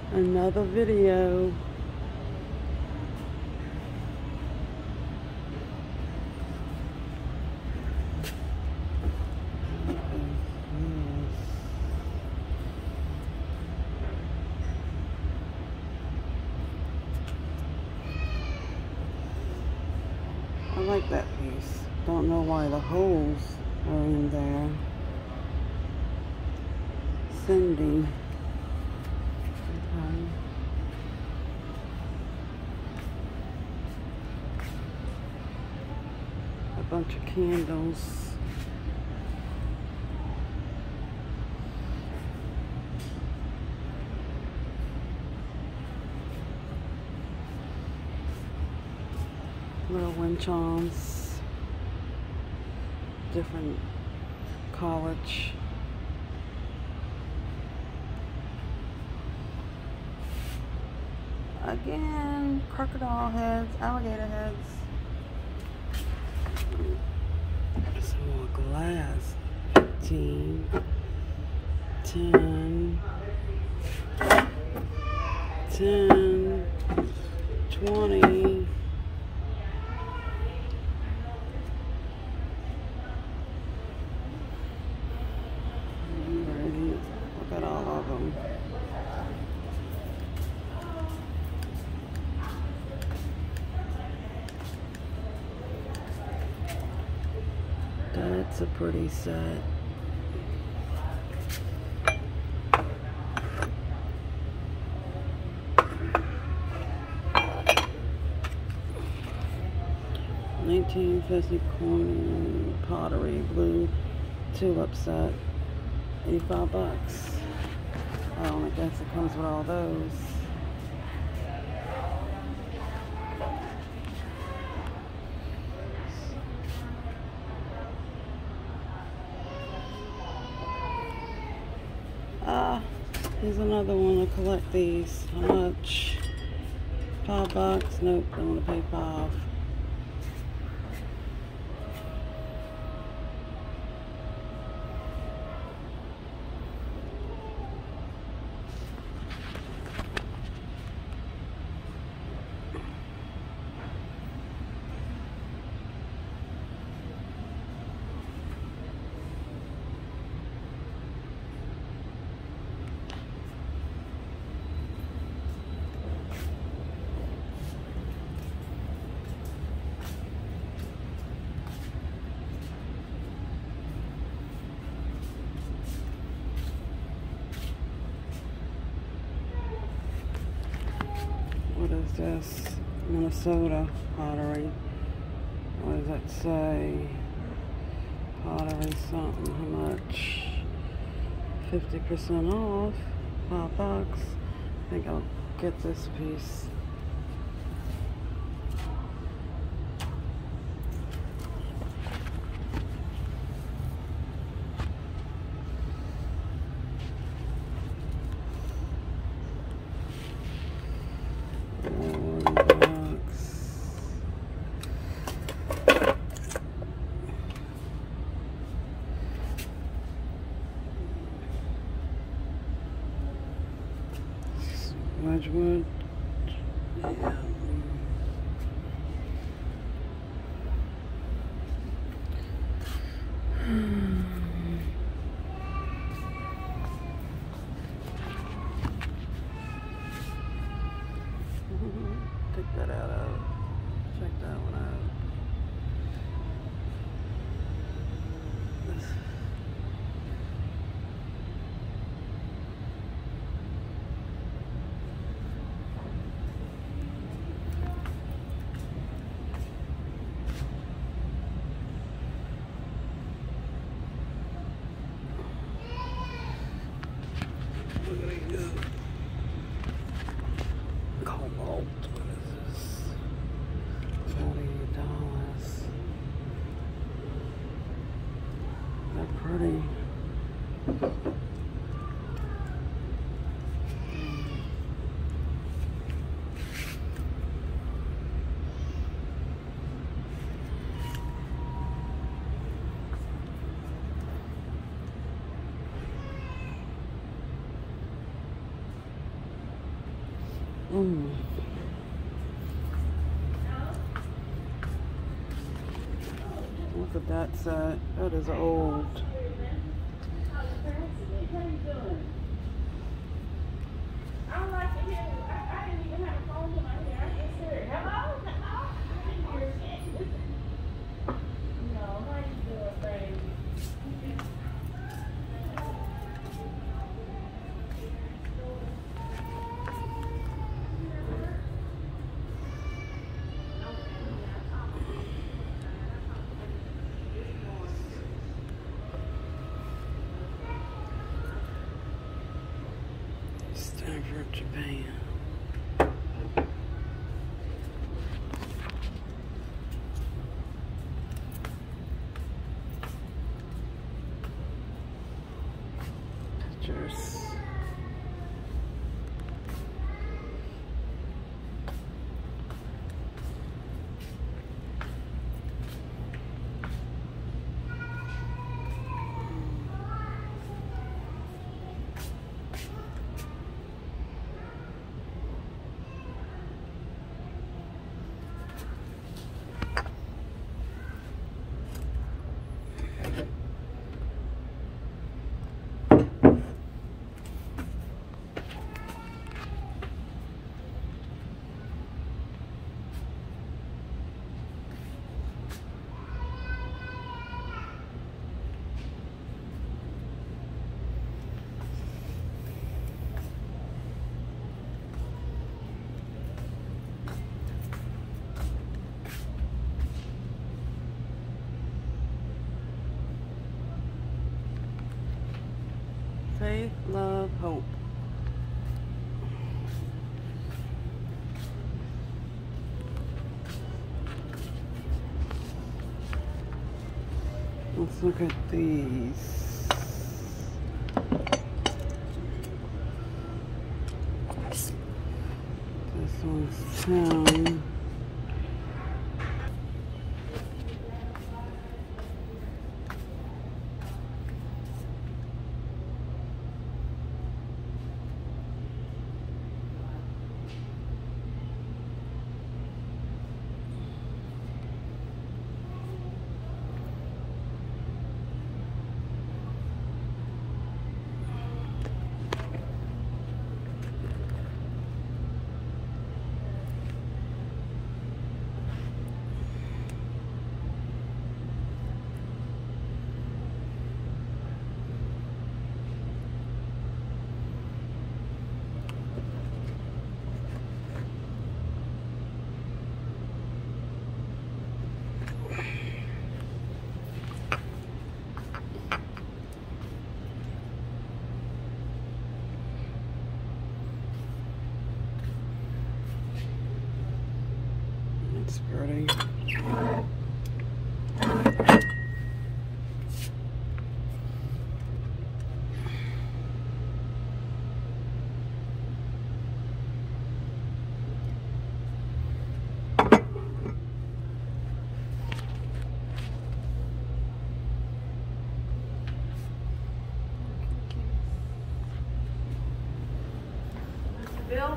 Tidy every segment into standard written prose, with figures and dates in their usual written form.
Another video. I like that piece. Don't know why the holes are in there. Cindy. Okay. A bunch of candles. Little wind chimes. Different college. Again, crocodile heads, alligator heads. Some more glass. 15, 10, 10, 20. Look at all of them. That's a pretty set. $19.50 corn pottery blue tulip set. $85. Oh, I guess it comes with all those. Here's another one to collect these. How much? $5? Nope, don't want to pay $5. What is this? Minnesota pottery. What does that say? Pottery something. How much? 50% off. $5. I think I'll get this piece. Wedgwood. Yeah. Take that out of. Check that one out. Look at these. Cobalt. What is this? Mm. Look at that set. That is old. Stanford, Japan. Pictures. Faith, love, hope. Let's look at these. This one's 10. It's pretty. Bill?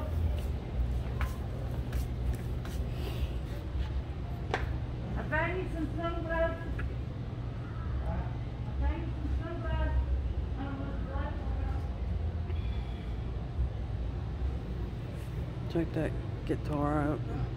I found you some sunglasses. I found you some sunglasses. I don't know what the lights are. Check that guitar out.